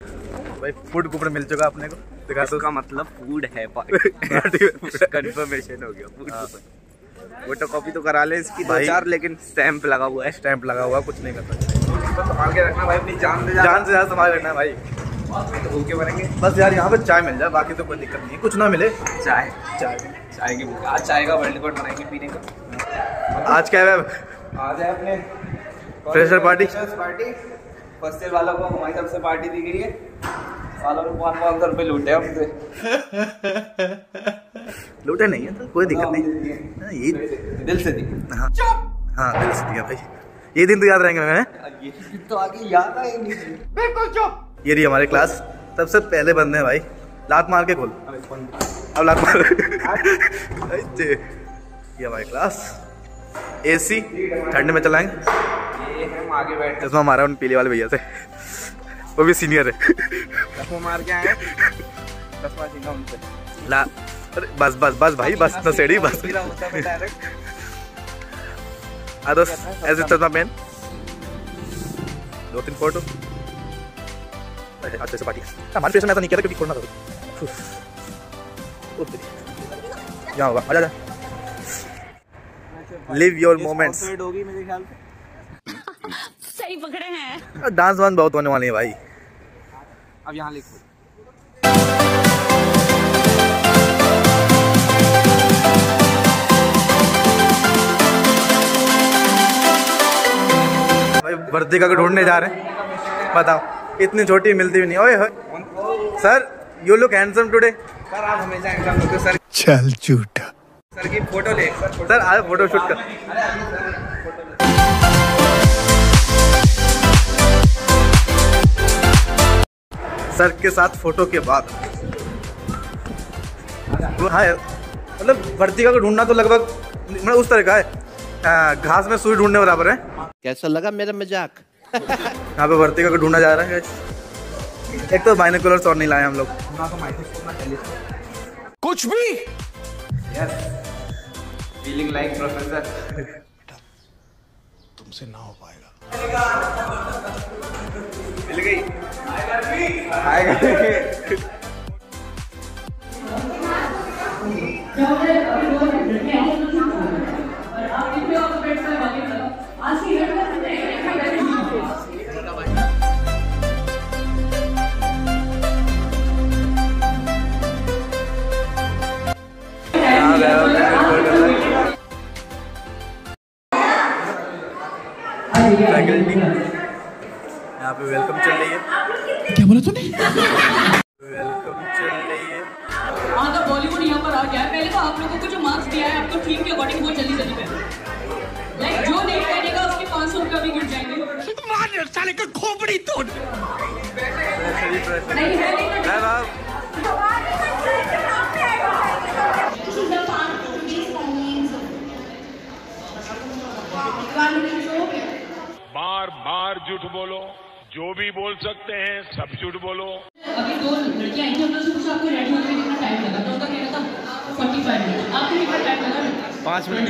भाई food coupon मिल चुका अपने को, दिखा दो। इसका मतलब फूड है कंफर्मेशन हो गया फूड कूपन। फोटो कॉपी तो करा ले इसकी 2-4, लेकिन स्टैंप लगा हुआ है। स्टैंप लगा हुआ, कुछ नहीं करता। संभाल के रखना भाई, अपनी जान से ज्यादा संभाल रखना है भाई। तो भूखे मरेंगे। बस यार यहाँ पे चाय मिल जाए, बाकी तो कोई दिक्कत नहीं, कुछ ना मिले। चाय की भूख। आज चाय का वर्ल्ड रिकॉर्ड बनाएंगे पीने का। आज क्या है? आज है अपने फ्रेशर पार्टी। फर्स्ट ईयर वालों को हमारी तरफ से पार्टी दी गई है। सालों में 500 रुपये लूटे हमसे। लूटे नहीं है तो कोई दिक्कत नहीं, ये दिल से दी। हाँ दिल से दिया भाई। ये दिन तो याद रहेंगे मैं। ये तो आगे याद आएंगे। बिल्कुल चुप। ये रही हमारी क्लास, सबसे पहले बंदे हैं भाई। लात मार के खोल। अब लात मार। ये हमारी क्लास, AC ठंड में चलाएंगे। ये हम आगे बैठ चश्मा मारा उन पीले वाले भैया से, वो भी सीनियर है। चश्मा मार के आए, चश्मा छीना उनसे। ला अरे बस भाई, बस नशेड़ी बस। दोस्त ऐसे चश्मा पहन, 2-3 फोटो अच्छे से पार्टी। हमारे फेस में ऐसा नहीं किया था क्योंकि छोड़ना था। यहाँ होगा, आजा। Live your moments. होगी मेरे ख्याल से। सही पकड़े हैं। डांस वांस बहुत होने वाली है भाई। अब यहाँ लिखो। भाई वर्तिका को ढूंढने जा रहे हैं, बताओ इतनी छोटी मिलती भी नहीं। ओए sir, you look handsome today. Sir आप हमेशा हैंडसम होते हो सर। चल झूठा। सर की फोटो ले सर आज फोटो शूट कर। सर के साथ फोटो के बाद हाँ, मतलब वर्तिका को ढूंढना तो लगभग मतलब उस तरह का है, घास में सुई ढूंढने बराबर है। कैसा लगा मेरा मजाक? यहाँ पे वर्तिका को ढूंढा जा रहा है। एक तो बाइनोकुलर्स और नहीं लाए हम लोग। कुछ भी फीलिंग लाइक प्रोफेसर। तुमसे ना हो पाएगा। मिल गई। आएगा। फैकल्टी यहाँ पे वेलकम चल रही है। क्या बोला तूने? वेलकम चल रही है। हाँ तो बॉलीवुड यहाँ पर आ गया है। पहले तो आप लोगों को जो मार्क्स दिया है आपको थीम के अकॉर्डिंग बहुत जल्दी पे लाइक जो नहीं करेगा उसके 500 रुपये भी गिर जाएंगे। साले का खोपड़ी तोड़। नहीं है बार बार झूठ बोलो, जो भी बोल सकते हैं सब झूठ बोलो। अभी 2 लड़कियां आई थी, उन्होंने पूछा आपको रेडी होने में कितना टाइम लगा, तो उनका कहना था 45 मिनट। आपको कितना टाइम लगा? 5 मिनट।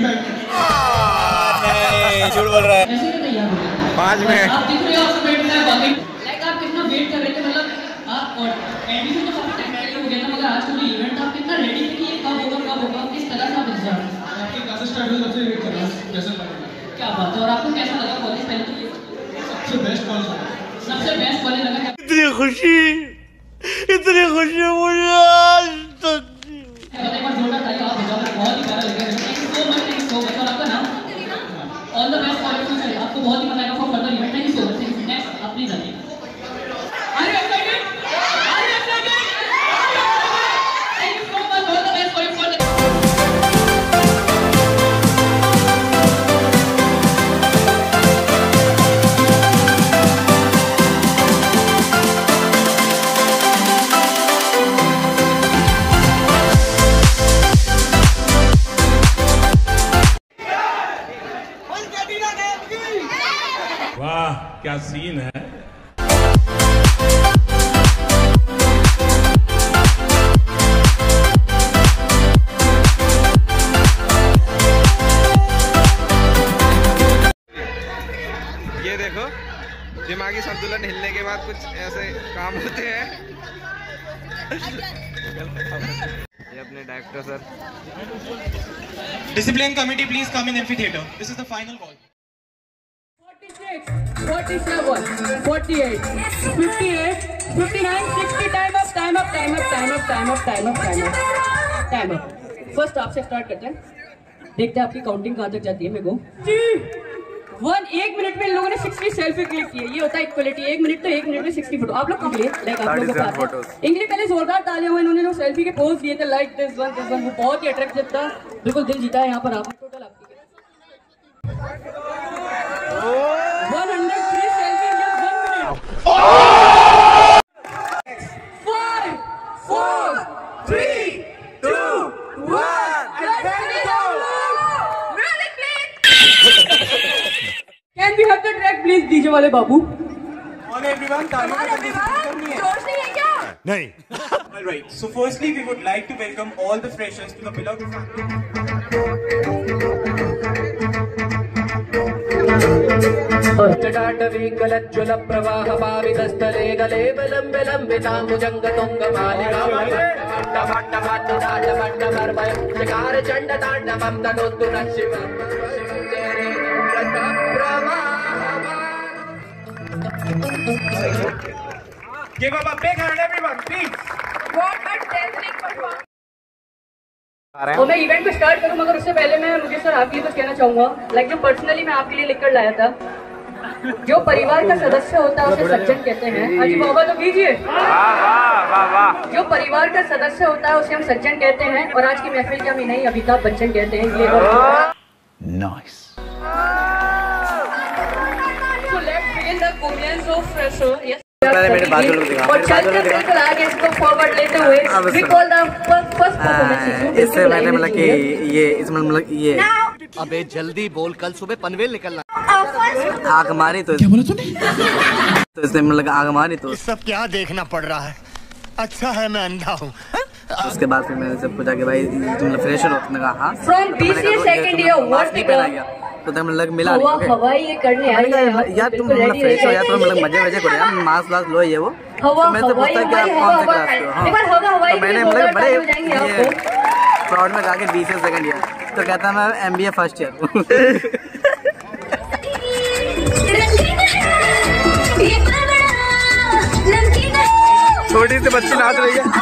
झूठ बोल रहा है। ऐसे ही तैयार हो गए 5 मिनट। आप दिख रहे हो, आपको वेट कर रहे लाइक आप कितना वेट कर रहे थे, मतलब आप और एडमिशन तो काफी टाइम पहले हो गया था, मगर आज का जो इवेंट था आप कितना रेडी थे कि ये कब होगा, किस तरह से आप इंतजार कर रहे हैं? आपकी क्लासेस स्टार्ट हुई सबसे वेट कर रहा हूं, कैसा लगा? क्या बात है। और आपको कैसा लगा कॉलेज? पहले तो सबसे बेस्ट कॉलेज लगा इतनी खुशी मुझे आज तक। एक बार जोरदार ताली आप बजाओ, बहुत ही प्यारा लग रहा है। Thank you so much. और आपका नाम? All the best for your future. आपको बहुत ही मजा आएगा for further event. Thank you so much. Next आप प्लीज आइए। Are you excited? Thank you so much. All the best for your further. वाह क्या सीन है। ये देखो दिमागी संतुलन हिलने के बाद कुछ ऐसे काम होते हैं। ये अपने director sir. Discipline committee, please come in amphitheater. This is the final call. 46, 47, 48, 58, 59, 60. Time up, time up, time up, time up, time up, time up, time up, time up. First आपसे स्टार्ट करते हैं, देखते हैं आपकी counting कहाँ तक जाती है। मेरे को 1 मिनट में इन लोगों ने 60 सेल्फी क्लिक किए। ये होता है इक्वलिटी। 1 मिनट तो 1 मिनट में 60 फोटो आप लोग के लिए, लाइक आप लोगों को आते हैं। इनके लिए पहले जोरदार तालियां हुई। इन्होंने जो सेल्फी के पोज दिए थे, लाइक दिस वन वो बहुत ही अट्रैक्टिव था। बिल्कुल दिल जीता है यहाँ पर आपने। टोटल आपकी 103 selfie in 1 minute. 5 4 3 2 1 Can we have the track please, DJ वाले बाबू? On everyone, तालियों की कंपटीशन करनी है। जोश नहीं है क्या? नहीं। All right. So firstly, we would like to welcome all the freshers to the beloved family. जटाटवीकलज्ज्वल प्रवाह पावितस्थले गले विलम्ब चकार चंड तांडवं तनोतु नः शिवम्। Give up a big hand, everyone, please. What a dazzling performance! तो मैं इवेंट को स्टार्ट करूं, मगर उससे पहले मैं मुझे सर आपके लिए कुछ कहना चाहूंगा। लाइक जो पर्सनली मैं आपके लिए लिखकर लाया था, जो परिवार का सदस्य होता है उसे सज्जन कहते हैं। अजी बाबा तो कीजिए। जो परिवार का सदस्य होता है उसे हम सज्जन कहते हैं, और आज की महफिल के हम इन्हें अमिताभ बच्चन कहते हैं। Nice. So let's begin the comments of fresher. Yes. मेरे बाजू लोग दिखा। और चलते बिल्कुल आगे इसको फॉरवर्ड लेते हुए recall the first performance। इससे मैंने मतलब कि ये इसमें मतलब ये अबे जल्दी बोल, कल सुबह पनवेल निकलना। आग मारी तो क्या बोला तूने? तो इसने मतलब आग मारी तो सब क्या देखना पड़ रहा है? अच्छा है मैं अंधा हूँ। उसके बाद फिर मैंने जब पूछा कि भाई तुम लोग फ्रेशर हो, तुमने कहा हाँ। From BCA second year, what नहीं पहना गया तो तुम लग मिला नहीं। ओके हवाई ये करने आई है यार तुम मतलब फ्रेश हो, यार तुम मतलब मजे करो यार, मास्क वास्क लो ये वो। तो मैं तो पूछता कि आप कौन से क्लास के हो। हाँ तो मैंने मतलब बड़े ये प्राउड में कहा कि BCA सेकंड ईयर, तो कहता मैं MBA फर्स्ट ईयर। छोटी सी बच्ची नाच रही है।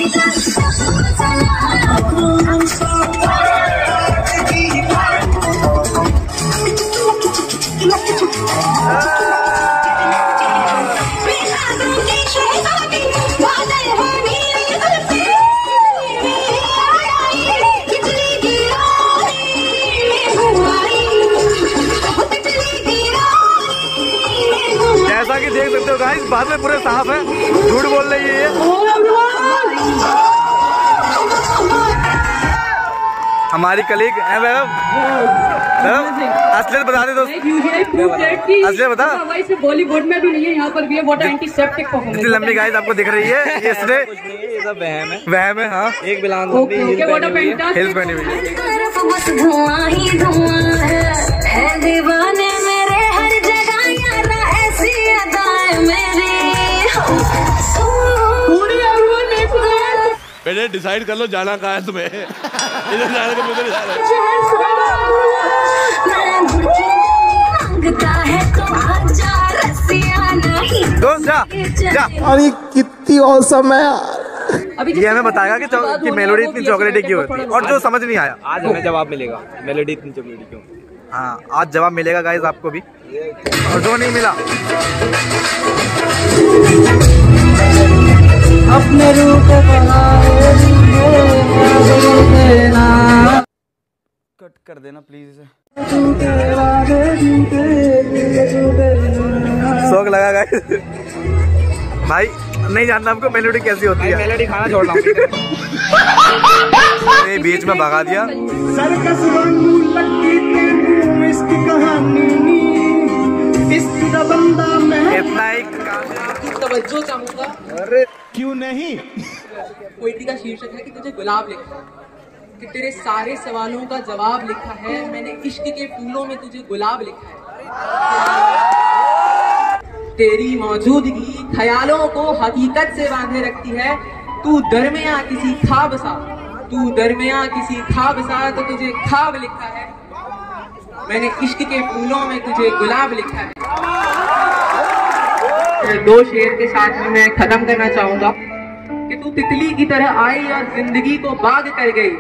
जैसा कि देख सकते हो गाइस, बाद में पूरे साफ है, झूठ बोल रही है ये। हमारी कलीग है मैडम, असलियत बता दे दोस्त, असलियत बता। बॉलीवुड में भी नहीं है, यहाँ पर भी है। What antiseptic performance. इतनी लंबी गाइस आपको दिख रही है, इसने वहम है। हाँ एक बिलान हिल्स पहनी हुई है। धुआं ही धुआं है दीवाने मेरे हर जगह यार, ऐसी अदाएं मेरी। पहले डिसाइड कर लो जाना कहाँ है तुम्हें। इधर जाने के मुझे जा रहे। दोस्त जा जा। अरे कितनी औसम है यार। ये हमें बताएगा कि मेलोडी इतनी चॉकलेटी क्यों होती है, और जो समझ नहीं आया आज हमें जवाब मिलेगा मेलोडी इतनी चॉकलेटी क्यों। हाँ आज जवाब मिलेगा गाइस आपको भी, और जो नहीं मिला अपने रूप कट कर देना प्लीज इसे। शौक लगा गाइस। भाई नहीं जानता आपको मेलोडी कैसी होती है। मेलोडी खाना छोड़ रहा हूँ। बीच में भगा दिया। इतना ही तवज्जो चाहूंगा। अरे क्यों नहीं? पोएट्री का शीर्षक है कि तुझे गुलाब लिखा है, कि तेरे सारे सवालों का जवाब लिखा है। मैंने इश्क के फूलों में तुझे गुलाब लिखा है। तेरी मौजूदगी ख्यालों को हकीकत से बांधे रखती है। तू दरमिया किसी ख्वाब सा, तू दरमिया किसी ख्वाब सा, तो तुझे ख्वाब लिखा है। मैंने इश्क के फूलों में तुझे गुलाब लिखा है। दो शेर के साथ में मैं खत्म करना चाहूंगा कि तू तितली की तरह आई और जिंदगी को बाग कर गई।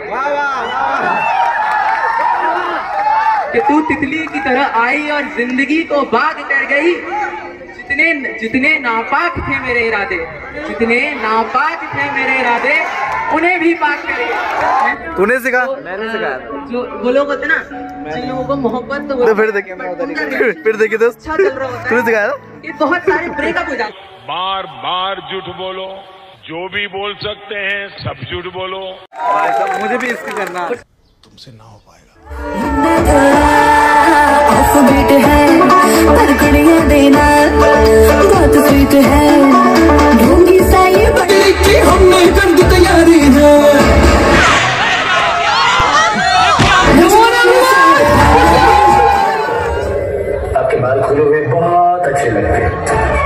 कि तू तितली की तरह आई और जिंदगी को बाग कर गई। जितने नापाक थे मेरे इरादे, जितने नापाक थे मेरे इरादे, उन्हें भी पाक कर गई। तूने सिखा? मैंने सिखाया। जो वो लोग होते ना, जिन लोगों को मोहब्बत तो फिर देखिए दोस्त, अच्छा चल रहा होता है, तूने सिखाया? ये बहुत सारे ब्रेकअप हो जाते। बार बार झूठ बोलो, जो भी बोल सकते हैं सब झूठ बोलो। भाई साहब मुझे भी इसकी करना। तुमसे ना हो पाएगा। ऑफबीट है पर घड़ियां देना बहुत स्वीट है। ढूंढी सा ये बड़ी की हमने कर दी तैयारी है। आपके बाल खुले हुए बहुत अच्छे लगते हैं।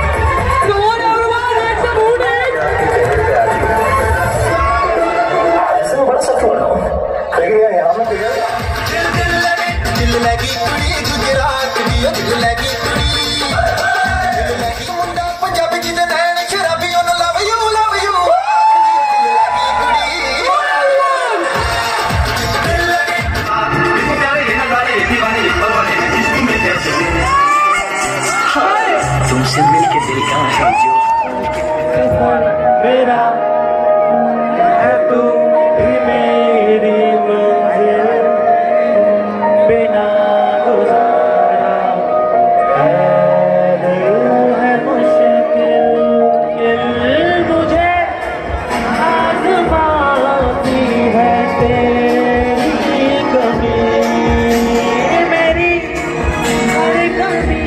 ऐसे में बड़ा सफल हो रहा हूँ, लेकिन यहाँ में तुमसे मिलके दिल कहाँ है जो मेरा है, तू ही मेरी मंजिल, बिना गुजारा है मुश्किल। मुझे आज़माती है तेरी कमी, मेरी हर कमी।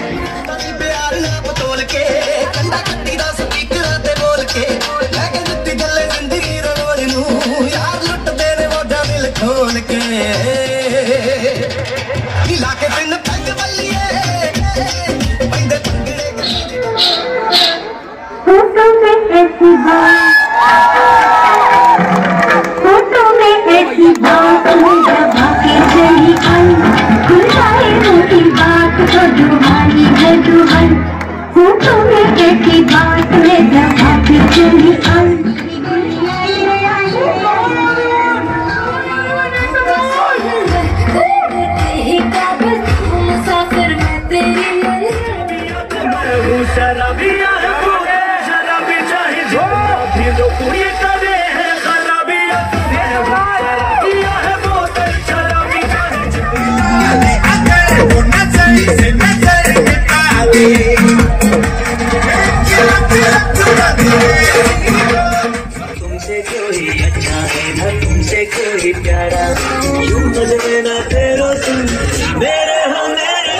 फोटो में ऐसी बात दबा के चली आई, खुलवाई मोटी बात तो दुहाई है दुहाई। फोटो में ऐसी बात में दबा के चली आई। मुसाफिर मैं तेरी शराबिया शराबी चाहे जो भी लोग पूरी करे हैं खराबिया शराबिया है बोतल शराबी तुमसे कोई अच्छा है ना तुमसे कोई प्यारा, यूं बदले ना तेरो तुम मेरे हो मेरे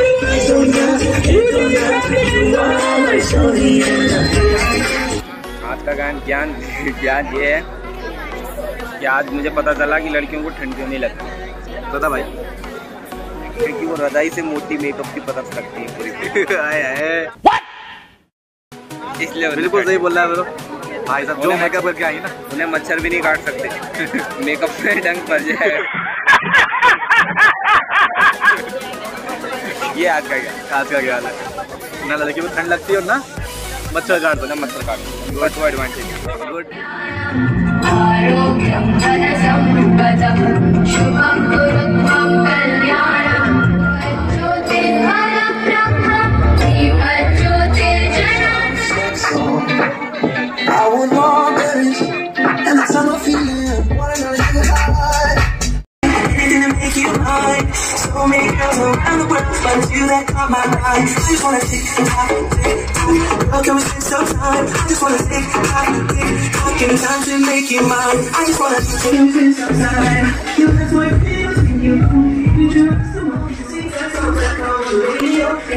आज का ज्ञान ये है कि आज मुझे पता चला कि लड़कियों को ठंड क्यों नहीं लगती। पता भाई, क्योंकि वो रजाई से मोटी मेकअप की पता लगती है पूरी। आए इसलिए बिल्कुल सही बोल रहा है मेरे भाई साहब। जो मेकअप करके आई ना, उन्हें मच्छर भी नहीं काट सकते। मेकअप में डंक पड़ जाए। ये आज का क्या हाल है ना, लड़की को ठंड लगती है और ना मच्छर काट दो, ना मच्छर काट दो। वो advantage good. I want more berries and the summer feeling. Wanna know you high. Anything to make you mine. So many girls around the world, but you that caught my eye. I just wanna take time. Girl, can we spend some time? I just wanna take fucking time to make you mine. I just wanna spend some time. You have my feels in you. You just the one to see that's all that comes to me.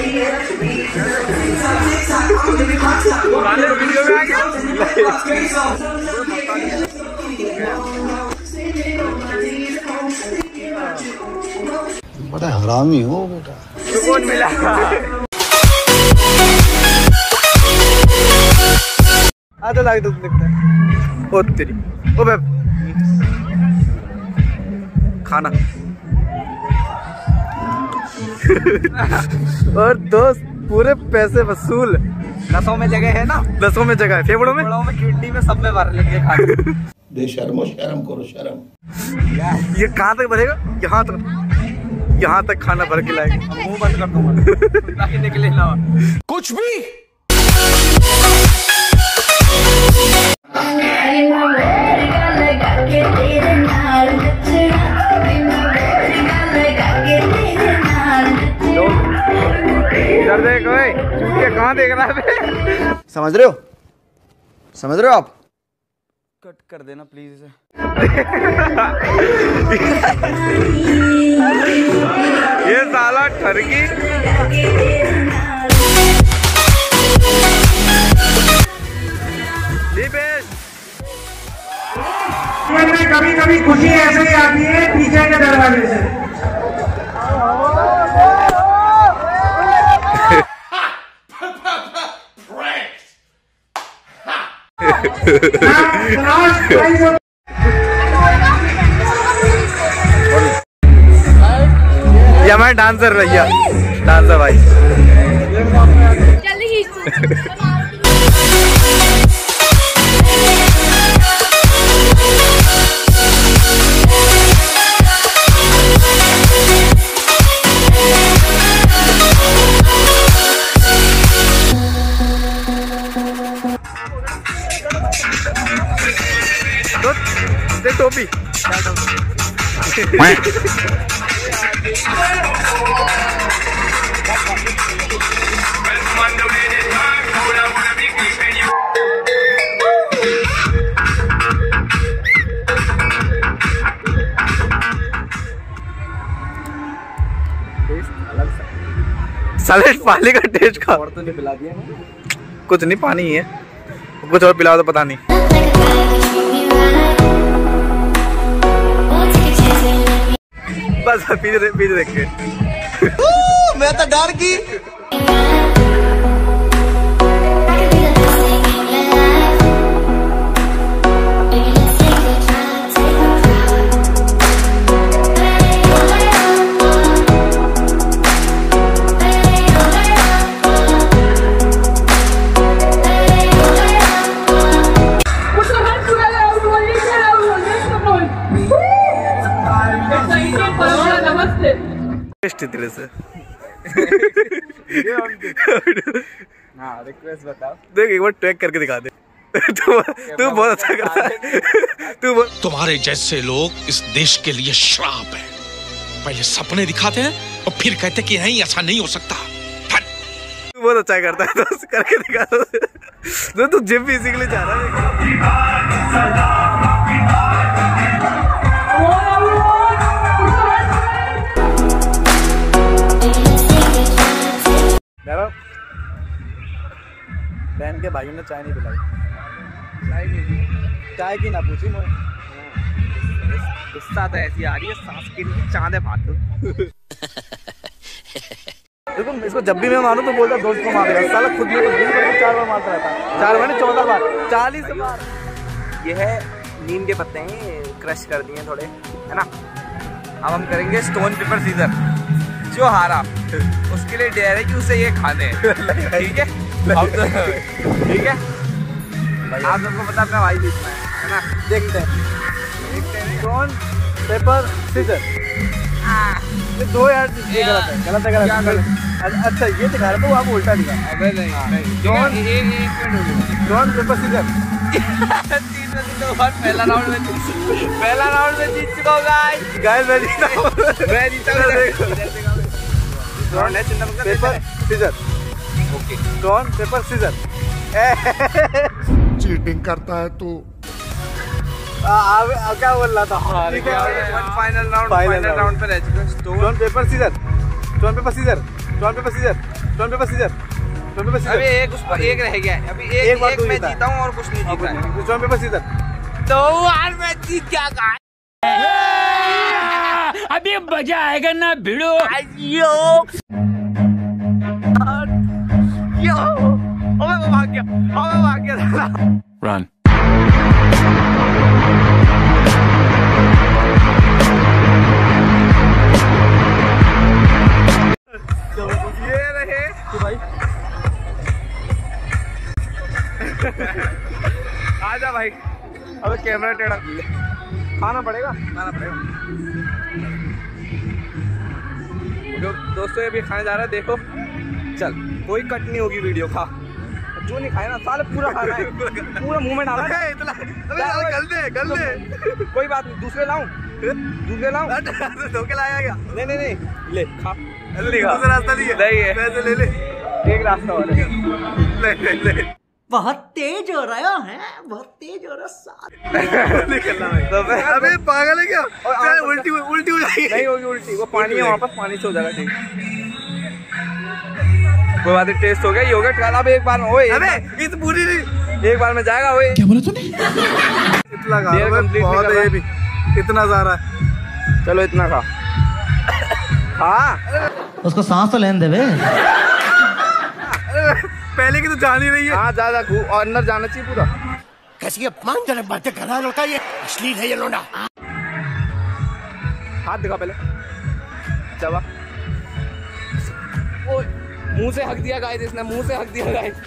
बड़ा हरामी हो बेटा। सुकून मिला। आधा लाख तो दिखता है। ओ तेरी ओ बे खाना और दोस्त पूरे पैसे वसूल। नसों में जगह है ना, नसों में जगह है, फेफड़ों में किडनी में सब में भर लेंगे खाना। बेशर्मो शर्म करो शर्म। ये कहाँ तक भरेगा? यहाँ तक खाना भर के लाएगा। मुंह बंद कर दूंगा ताकि निकले ना कुछ भी। इधर देख ओए, चूतिया कहाँ देख रहा है? समझ रहे हो आप? कट कर देना प्लीज इसे। ये साला ठरकी। कभी कभी खुशी ऐसे ही आती है पीछे के दरवाजे से। ये हमारे डांसर भैया, डांसर भाई। टोपी सैलेड पानी का टेस्ट का और तो नहीं पिला दिया मैंने। कुछ नहीं, पानी ही है, कुछ और पिलाओ तो पता नहीं। बस पीछे देख के मैं तो डर की। तेरे से हाँ रिक्वेस्ट बताओ। देख एक बार ट्रैक करके दिखा दे। तू बहुत अच्छा करता है। तुम्हारे जैसे लोग इस देश के लिए श्राप है। पहले सपने दिखाते हैं और फिर कहते कि नहीं ऐसा नहीं हो सकता। तू बहुत अच्छा करता है, तो करके दिखा दो। तू जिम भी इसी के लिए जा रहा है। बहन के भाइयों ने चाय नहीं पिलाई। चाय की ना पूछी मुझे। गुस्सा तो ऐसी आ रही है, सांस के लिए चांद है भाग। देखो इसको जब भी मैं मारूं तो बोलता दोस्त को मार रहा। साला खुद में तो 4 बार मारता रहता है। 4 बार 14 बार 40 बार। ये है नीम के पत्ते हैं, क्रश कर दिए थोड़े, है ना। अब हम करेंगे स्टोन पेपर सीजर। जो हारा उसके लिए डेयर है कि उसे ये खाने हैं। ठीक है ठीक है। आप सबको पता अपना भाई जीतना है ना। देखते हैं स्टोन पेपर सीजर। ये 2 यार ये गलत है। अच्छा ये दिखा रहा था, आप उल्टा दिखा। अबे नहीं स्टोन पेपर सीजर। पहला राउंड में जीत चुका हूँ गाइस। मैं जीता हूँ। Paper scissor. Okay stone paper scissor. Cheating करता है तू। क्या बोल रहा था? फाइनल राउंड पे रह चुका। Stone paper scissor. Stone paper scissor. Stone paper scissor. Stone paper scissor. Stone paper scissor. अभी एक उस पर एक रह गया है। अभी एक मैं जीता हूँ और कुछ नहीं जीता है। Stone paper scissor. तो यार मैं जीत क्या कहा? अभी मजा आएगा ना भिड़ो। यो, भाग गया। Run. ये रहे भाई। आजा भाई, अबे कैमरा टेढ़ा खाना पड़ेगा। दोस्तों ये भी खाने जा रहा है, देखो चल कोई कट नहीं होगी वीडियो का। जो नहीं खाए ना साले पूरा खा रहा है, पूरा मुंह में डाला है। गल दे कोई बात नहीं, दूसरे लाऊं धोके लाया क्या? नहीं ले खा, दूसरा रास्ता नहीं है, पैसे ले ले, एक रास्ता और ले। बहुत तेज हो रहा है, बहुत तेज हो रहा है। अबे पागल है क्या? उल्टी हो जाएगी। नहीं होगी उल्टी, वो पानी है वहाँ पर, पानी से हो जाएगा ठीक। कोई बात नहीं, टेस्ट हो गया, योगर्ट खा। अब एक बार में ओए, अबे इस पूरी नहीं, एक बार में जाएगा। ओए क्या बोला तूने? इतना खा बहुत है ये भी, इतना सारा है। चलो इतना खा। हाँ उसको सांस तो लेने दे। पहले की तो जान ही रही है। हाँ ज्यादा और अंदर जाना चाहिए पूरा। कैसी अपमानजनक बातें कर रहा है लड़का, ये अश्लील है ये लोंडा। हाथ दिखा पहले, चबा। ओ मुंह से हक दिया गाइस, इसने मुंह से हक दिया गाइस।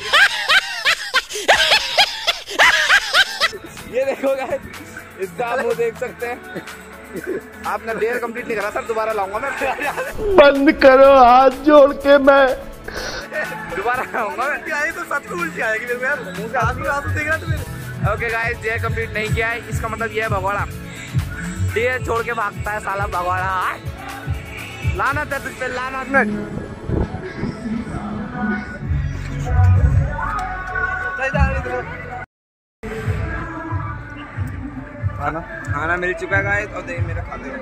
ये देखो गाइस, इसका मुंह देख सकते हैं। आपने डेयर कंप्लीट नहीं करा सर, दोबारा लाऊंगा मैं। बंद करो हाथ जोड़ के, मैं दोबारा आऊंगा मैं। क्या ये तो सच में उल्टी आएगी मेरे को यार, मुंह से आंसू देख रहा तुम्हें। ओके गाइस, डेयर कंप्लीट नहीं किया है, इसका मतलब ये है भगवाड़ा डेयर छोड़ के भागता है साला भगवाड़ा। लानत है तुझ पे, लानत। खाना मिल चुका है गाइस, और देखिए मेरा खाते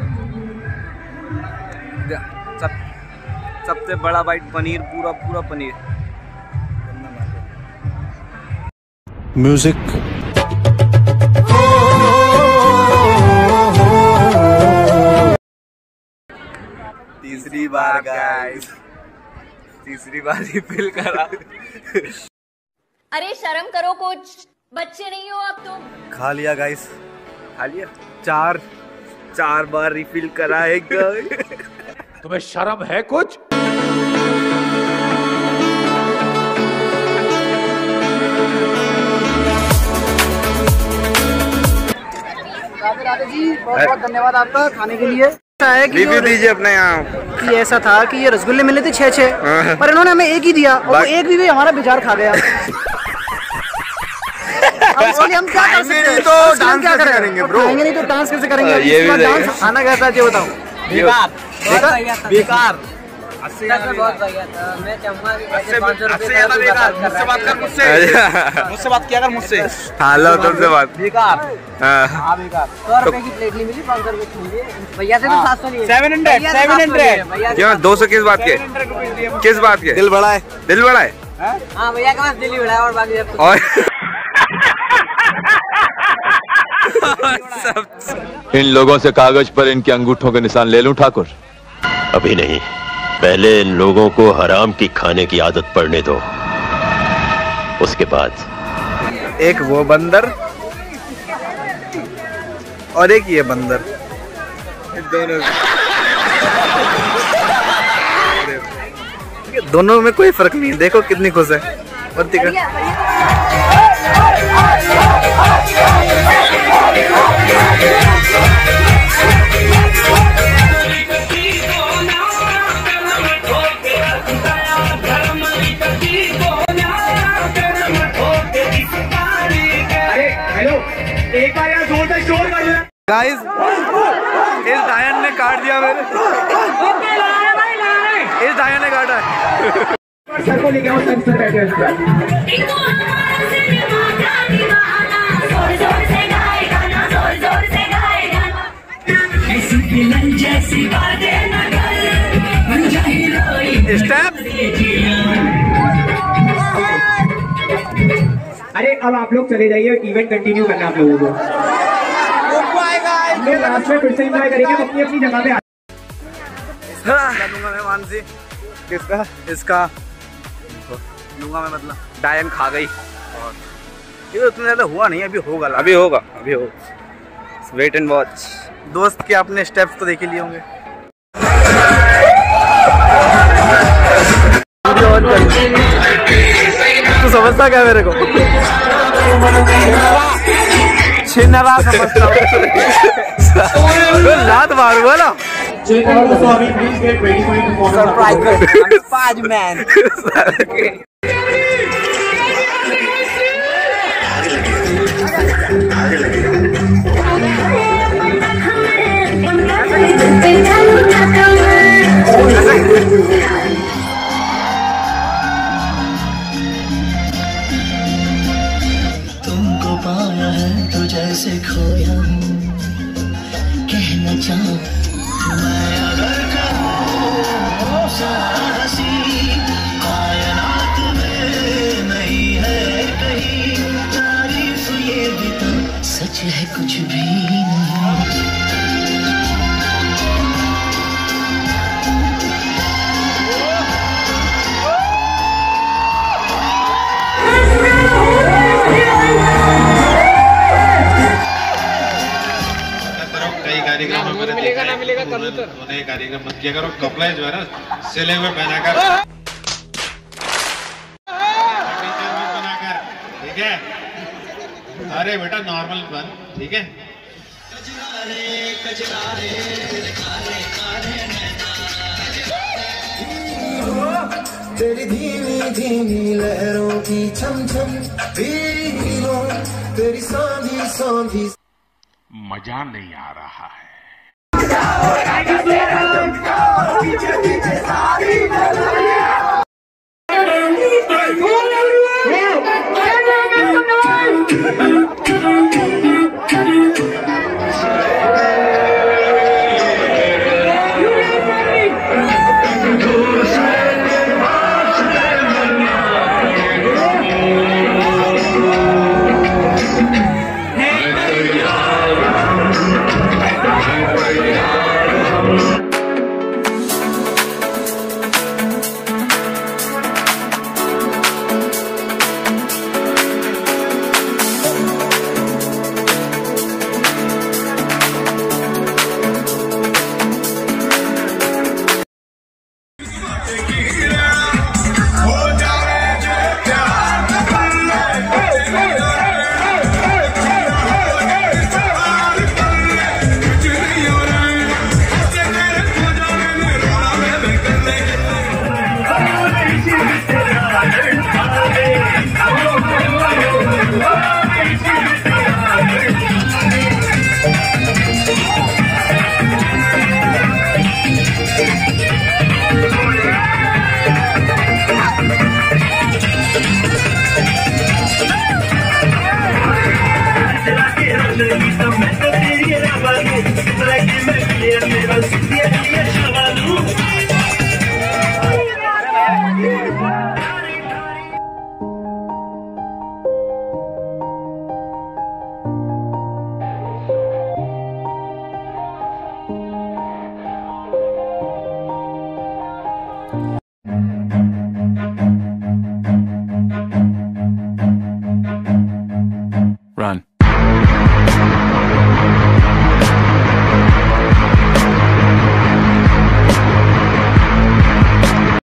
सबसे बड़ा बाइट पनीर, पूरा पनीर। म्यूजिक तीसरी बार गाइस, तीसरी बार ही फील करा। अरे शर्म करो कुछ, बच्चे नहीं हो अब तुम। खा लिया गाइस, खा लिया। चार बार रिफिल करा है गाइस। तुम्हें शर्म है कुछ? राधे जी, बहुत धन्यवाद आपका खाने के लिए। रिव्यू दीजिए अपने यहाँ। कि ऐसा था कि ये रसगुल्ले मिले थे 6 पर इन्होंने हमें एक ही दिया, और वो एक भी हमारा बेजार खा गया। हम क्या कर सकते हैं? तो डांस क्या करेंगे ब्रो? खाएंगे नहीं तो डांस कैसे करेंगे? ये भी डांस खाना कैसा है ये बताओ। बेकार। मुझसे बात किया कर मुझसे। हेलो तुमसे बात। बेकार। हाँ बेकार। 100 रुपए की प्लेट नहीं मिली, 500 रुपए की मिली। भैया से तो 700 लिए। 700 क्यों? 200 किस बात के? किस बात के? दिल बड़ा है। दिल बड़ा है। हाँ भैया के पास दिल ही बड़ा है, और बाकी इन लोगों से कागज पर इनके अंगूठों के निशान ले लूं ठाकुर? अभी नहीं, पहले इन लोगों को हराम की खाने की आदत पड़ने दो, उसके बाद। एक वो बंदर और एक ये बंदर, दोनों में कोई फर्क नहीं। देखो कितनी खुश है। और एक बार यार जोर से शोर कर लेना गाइस। इस डायन ने काट दिया मेरे, इस डायन ने काटा है। सर को लेके आओ, सर बैठे। अरे अब आप लोग चले जाइए, इवेंट कंटिन्यू करना आप लोगों को। लास्ट में फिर से एंजॉय करेंगे, अपनी अपनी जगह पे। लूंगा मैं मानसी। किसका? इसका लूंगा मैं, मतलब डायन खा गई। ये तो उतना ज़्यादा हुआ नहीं, अभी होगा। अभी होगा। Wait and watch. दोस्त के अपने स्टेप्स तो देख ही लिए होंगे। तू समझता क्या मेरे को? छिन्नरा समझता हूँ। लात मारूंगा ना। Surprise man. तुमको पाया है तो जैसे खोया हूँ, कहना चाहूँ मैं अगर कहूँ हंसी कायनात में नहीं है कहीं, तारीफ ये भी तो सच है कुछ भी नहीं। मिलेगा ना मिलेगा कबूतर। उन्हें कार्यक्रम मत किया करो, कपड़ा जो है ना सिले हुए पहनाकर, ठीक है? अरे बेटा नॉर्मल बन, ठीक है? तेरी धीमी धीमी लहरों की छम छम, तेरी सांधी सांधी मजा नहीं आ रहा है।